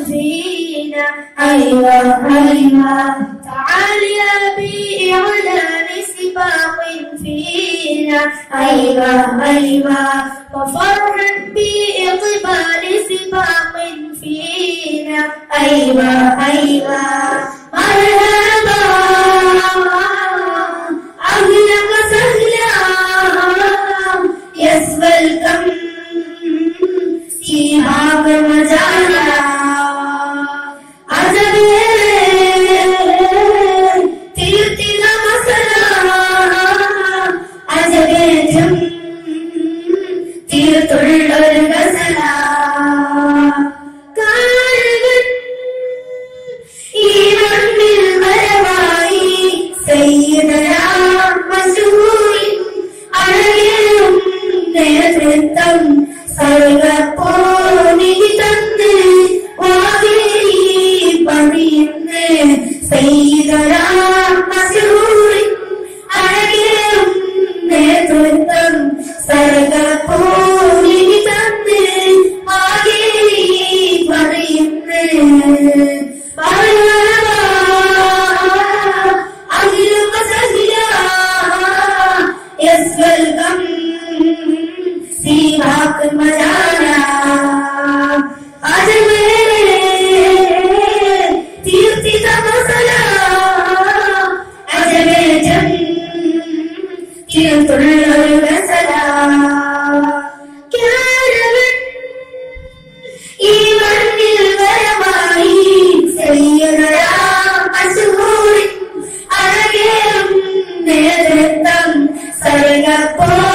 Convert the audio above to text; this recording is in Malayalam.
فينا. أيوة أيوة تعال يا بإعلان سباق فينا. أيوة أيوة وفرحا بإقبال سباق فينا. أيوة أيوة مرحبا أهلا وسهلا يس ويلكم سباق مجانا. തീർത്തുള്ളൊരു ഗസല കാൽവൻ ഈ മണ്ണിൽ വരവായി സയ്യിദനാ മശൂറിൻ അഴകേറും നേതൃത്വം സർവ്വപ്പോനിധി തന്ന് വാകേരി പണിയുന്ന് സയ്യിദനാ മശൂറിൻ അഴകേറും നേതൃത്വം സർവ്വപ്പോനിധി തന്ന് Vakeri പണിയുന്ന്. Yes, welcome, Sibaq Majana. Aaj mere tirthi ka masala, aaj mere jam tirthullar masala. Carnival ഈമണ്ണിൽ വരമായി സയ്യിദനാ മശൂറിൻ അഴകേറും നേതൃത്വം സർവ്വപ്പോ